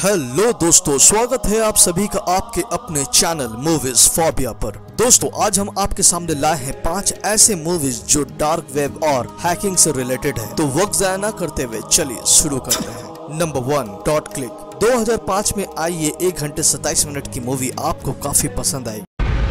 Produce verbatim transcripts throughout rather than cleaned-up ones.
Hello दोस्तों, स्वागत है आप सभी का आपके अपने चैनल मूवीज फोबिया पर। दोस्तों आज हम आपके सामने लाए हैं पांच ऐसे मूवीज जो डार्क वेब और हैकिंग से रिलेटेड है। तो वक्त जाया ना करते हुए चलिए शुरू करते हैं। Number one, dot click. दो हज़ार पाँच में आई ये एक घंटे सत्ताईस मिनट की मूवी आपको काफी पसंद आई।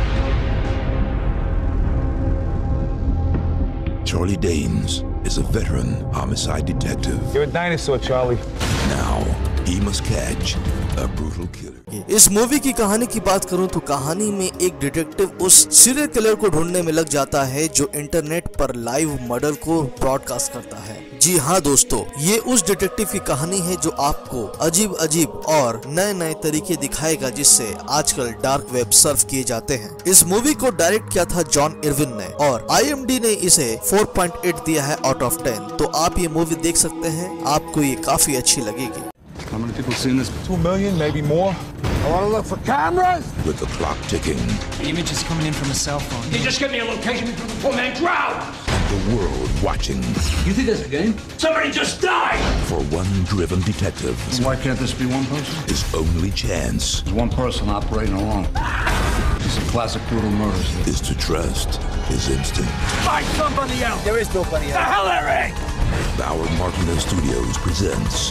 Charlie Danes is a veteran homicide detective. You're a dinosaur, Charlie. Now he must catch a brutal killer. इस मूवी की कहानी की बात करूं तो कहानी में एक डिटेक्टिव उस सीरियल किलर को ढूंढने में लग जाता है जो इंटरनेट पर लाइव मर्डर को ब्रॉडकास्ट करता है। जी हाँ दोस्तों, ये उस डिटेक्टिव की कहानी है जो आपको अजीब अजीब और नए नए तरीके दिखाएगा जिससे आजकल डार्क वेब सर्फ किए जाते हैं। इस मूवी को डायरेक्ट किया था जॉन इरविन ने और आई एम डी ने इसे फोर पॉइंट एट दिया है आउट ऑफ टेन। तो आप ये मूवी देख सकते हैं, आपको ये काफी अच्छी लगेगी। How many people seen this? Two million, maybe more. I want to look for cameras. With the clock ticking, The image is coming in from a cell phone. You just give me a location before the poor man drowns! and the world watching You think that's a game? Somebody just died! for one driven detective, Why can't this be one person? his only chance There's one person operating alone. These are classic brutal murders. is to trust his instinct. Find somebody else! There is nobody else. The hell there ain't! Bauer Martindale Studios presents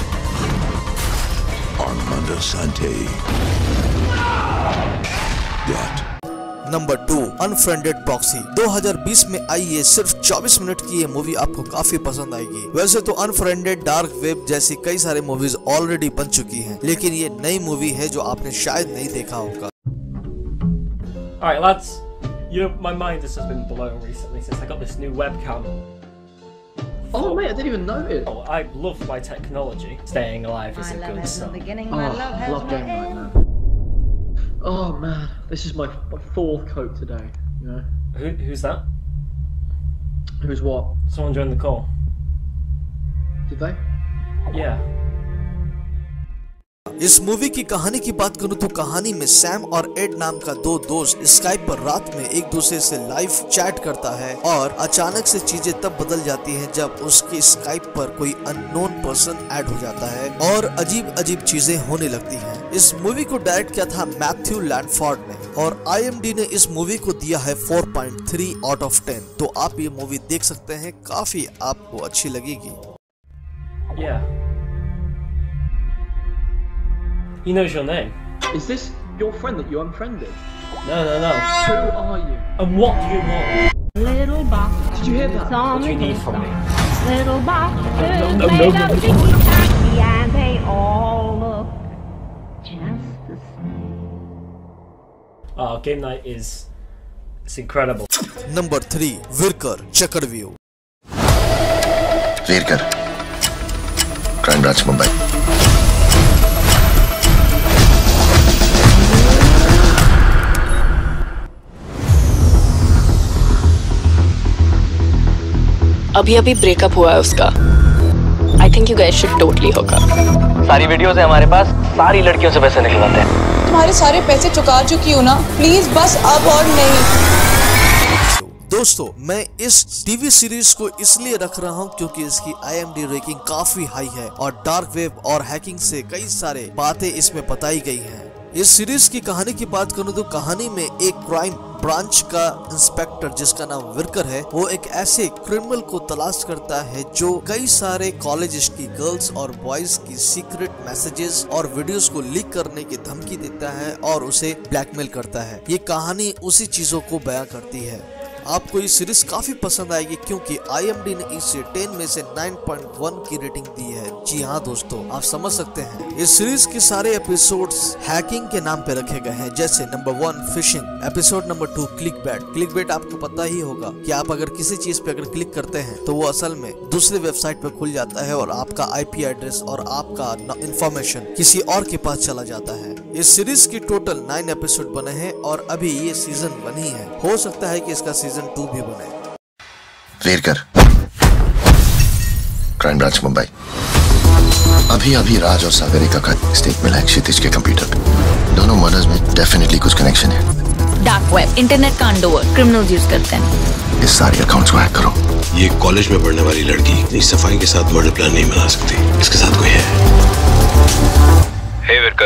Armando Sante. Get number two, unfriended proxy. दो हज़ार बीस में आई ये सिर्फ चौबीस minute की ये movie आपको काफी पसंद आएगी। वैसे तो अनफ्रेंडेड, डार्क वेब जैसी कई सारे मूवीज ऑलरेडी बन चुकी हैं, लेकिन ये नई मूवी है जो आपने शायद नहीं देखा होगा। Alright lads, you know, my mind has just been blown recently since I got this new webcam. Oh mate, I didn't even notice. Oh, I love my technology. Staying alive is My a love good has no sign. beginning, Oh, my love has love no game night, end. man. Oh man, this is my my fourth coat today. You know, Who, who's that? who's what? Someone joined the call. Did they? Yeah. इस movie की कहानी की बात करूं तो कहानी में Sam और एड नाम का दो दोस्त स्काइप पर रात में एक दूसरे से लाइव चैट करता है और अचानक से चीजें तब बदल जाती हैं जब उसके स्काइप पर कोई अननोन पर्सन ऐड हो जाता है और अजीब अजीब चीजें होने लगती हैं। इस मूवी को डायरेक्ट किया था मैथ्यू लैंडफोर्ड ने और आई एम डी ने इस मूवी को दिया है four point three out of ten. तो आप ये मूवी देख सकते हैं, काफी आपको अच्छी लगेगी। Yeah. He knows your name. Is this your friend that you unfriended? No, no, no. Who are you? And what do you want? Little box. Did you hear that? What do you need from me? Little boxes No, no, made no, of no. sticky and they all look just the same. Oh, game night is it's incredible. Number three, Virkar Chakravyuh. Virkar, crime branch Mumbai. अभी अभी breakup हुआ है उसका। I think you guys should totally होगा। सारी videos है हमारे पास, सारी लड़कियों से पैसे निकलवाते हैं। तुम्हारे सारे पैसे चुका चुकी हूँ ना, प्लीज बस अब और नहीं। दोस्तों मैं इस टीवी सीरीज को इसलिए रख रहा हूँ क्योंकि इसकी आई एम डी रेटिंग काफी हाई है और डार्क वेब और हैकिंग से कई सारे बातें इसमें बताई गई हैं। इस सीरीज की कहानी की बात करूँ तो कहानी में एक क्राइम ब्रांच का इंस्पेक्टर जिसका नाम विरकर है, वो एक ऐसे क्रिमिनल को तलाश करता है जो कई सारे कॉलेज की गर्ल्स और बॉयज की सीक्रेट मैसेजेस और वीडियोस को लीक करने की धमकी देता है और उसे ब्लैकमेल करता है। ये कहानी उसी चीजों को बयां करती है। आपको ये सीरीज काफी पसंद आएगी क्योंकि आई एम डी ने इसे टेन में से नाइन पॉइंट वन की रेटिंग दी है। जी हाँ दोस्तों, आप समझ सकते हैं इस सीरीज के सारे एपिसोड्स हैकिंग के नाम पे रखे गए हैं। जैसे number one phishing, episode number two click bait. Click bait आपको पता ही होगा कि आप अगर किसी चीज पे अगर क्लिक करते हैं तो वो असल में दूसरे वेबसाइट पे खुल जाता है और आपका आई पी एड्रेस और आपका इंफॉर्मेशन किसी और के पास चला जाता है। इस सीरीज की टोटल नाइन एपिसोड बने हैं और अभी ये सीजन वन ही है। हो सकता है कि इसका सीजन टू भी बने। Virkar, crime branch Mumbai. अभी अभी राज और सागरिका का स्टेक मिला है क्षितिज के कंप्यूटर पे। दोनों मर्डर्स में डेफिनेटली कुछ कनेक्शन है। डार्क वेब, इंटरनेट का अंडरवर्ल्ड क्रिमिनल्स यूज करते हैं। इस सारे अकाउंट्स को हैक करो। ये कॉलेज में पढ़ने वाली लड़की इस सफाई के साथ मर्डर प्लान नहीं बना सकती। इसके साथ कोई है। Hey,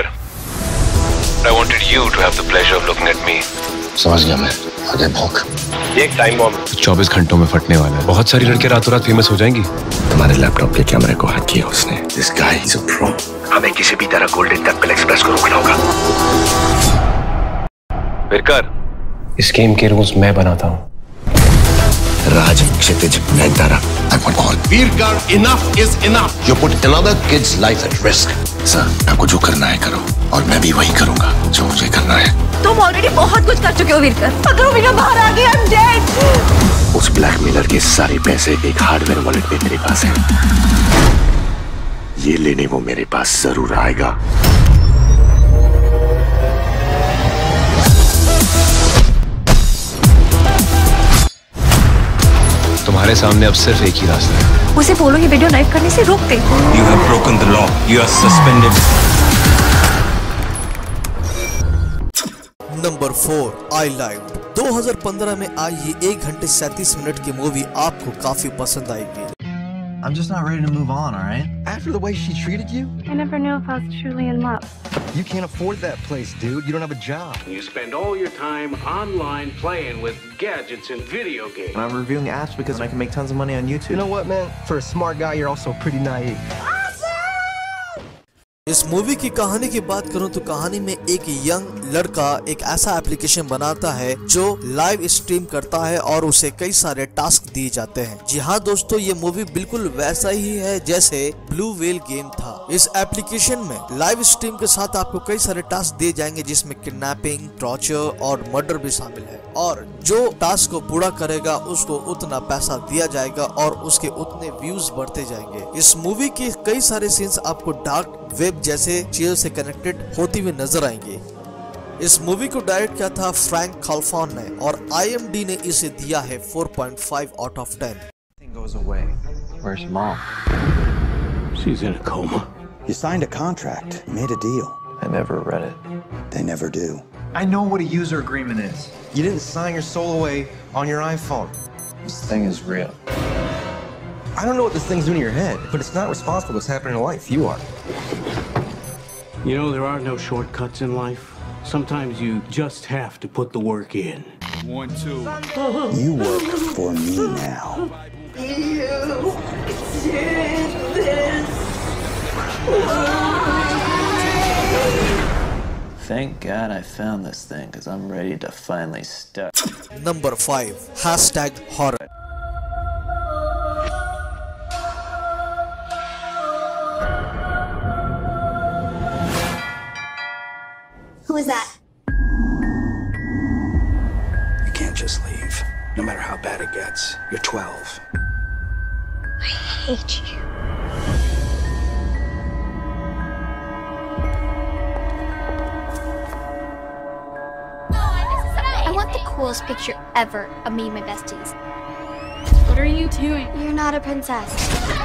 I wanted you to have the pleasure of looking at me. समझ गया मैं। आगे भौंक। ये एक टाइम बॉम्ब चौबीस घंटों में फटने वाला है। बहुत सारी लड़कियां रातों रात फेमस हो जाएंगी। तुम्हारे लैपटॉप के कैमरे को हैक किया उसने। This guy is a pro. हमें किसी भी तरह गोल्डन टेम्पल एक्सप्रेस को रोकना होगा। विरकर, इस गेम के रूल्स मैं बनाता हूँ। Raj, Kshitij, Nayantara, I want all. Virkar, enough is enough. You put another kid's life at risk. Sir, आपको जो करना है करो और मैं भी वही करूंगा जो मुझे करना है। तुम ऑलरेडी बहुत कुछ कर चुके हो वीरकर। अगर वो बिना बाहर आ गया I'm dead. उस ब्लैकमेलर के सारे पैसे एक हार्डवेयर वॉलेट में मेरे पास है। ये लेने वो मेरे पास जरूर आएगा। तुम्हारे सामने अब सिर्फ एक ही रास्ता है। उसे बोलो ये वीडियो लाइव करने से रोक दे। You have broken the law. You are suspended. Number four, I live. दो हज़ार पंद्रह में आई ये एक घंटे सैंतीस मिनट की मूवी आपको काफी पसंद आएगी। I'm just not ready to move on, all right? After the way she treated you? I never knew if I was truly in love. You can't afford that place, dude. You don't have a job. You spend all your time online playing with gadgets and video games. And I'm reviewing apps because I can make tons of money on YouTube. You know what, man? For a smart guy, you're also pretty naive. इस movie की कहानी की बात करूं तो कहानी में एक यंग लड़का एक ऐसा एप्लीकेशन बनाता है जो लाइव स्ट्रीम करता है और उसे कई सारे टास्क दिए जाते हैं। जी हाँ दोस्तों, ये मूवी बिल्कुल वैसा ही है जैसे ब्लू व्हेल गेम था। इस एप्लीकेशन में लाइव स्ट्रीम के साथ आपको कई सारे टास्क दिए जाएंगे जिसमें किडनैपिंग, टॉर्चर और मर्डर भी शामिल है और जो टास्क को पूरा करेगा उसको उतना पैसा दिया जाएगा और उसके उतने व्यूज बढ़ते जाएंगे। इस मूवी के कई सारे सीन्स आपको डार्क वेब जैसे चीजों से कनेक्टेड होती हुई नजर आएंगे। इस मूवी को डायरेक्ट किया था फ्रैंक खाल्फान ने और आई एम डी ने इसे दिया है four point five out of ten. Goes away. Where's mom? She's in a coma. You signed a contract, you made a deal. I never read it. They never do. I know what a user agreement is. You didn't sign your soul away on your iPhone. This thing is real. I don't know what this thing's doing to your head, but it's not responsible for what's happening in life. You are. You know, there are no shortcuts in life. Sometimes you just have to put the work in. One, two. You work for me now. You did this. Thank God I found this thing, because I'm ready to finally start. Number five, hashtag horror. Who is that? You can't just leave, no matter how bad it gets. You're twelve. I hate you. I want the coolest picture ever of me and my besties. What are you doing? You're not a princess.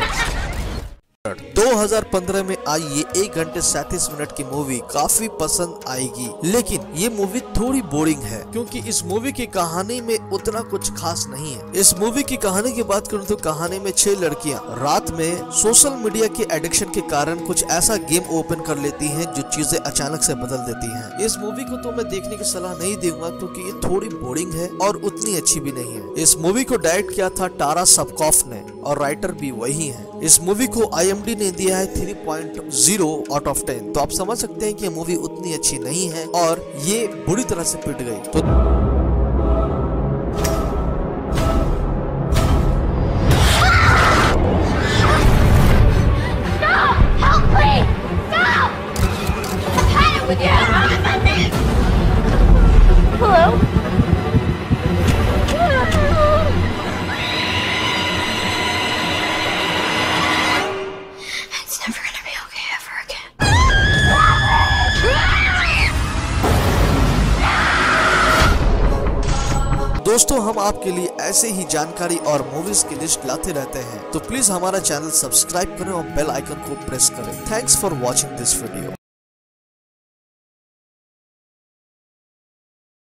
दो हज़ार पंद्रह में आई ये एक घंटे सैंतीस minute की movie काफी पसंद आएगी, लेकिन ये मूवी थोड़ी बोरिंग है क्योंकि इस मूवी की कहानी में उतना कुछ खास नहीं है। इस मूवी की कहानी की बात करूं तो कहानी में छह लड़कियां रात में सोशल मीडिया के एडिक्शन के कारण कुछ ऐसा गेम ओपन कर लेती हैं जो चीजें अचानक से बदल देती हैं। इस मूवी को तो मैं देखने की सलाह नहीं दूंगा क्योंकि ये थोड़ी बोरिंग है और उतनी अच्छी भी नहीं है। इस मूवी को डायरेक्ट किया था टारा सबकॉफ ने और राइटर भी वही है। इस मूवी को आई एम डी ने दिया है three point zero out of ten, तो आप समझ सकते हैं कि ये मूवी उतनी अच्छी नहीं है और ये बुरी तरह से पिट गई। तो दोस्तों, हम आपके लिए ऐसे ही जानकारी और मूवीज की लिस्ट लाते रहते हैं, तो प्लीज हमारा चैनल सब्सक्राइब करें और बेल आइकन को प्रेस करें। Thanks for watching this video.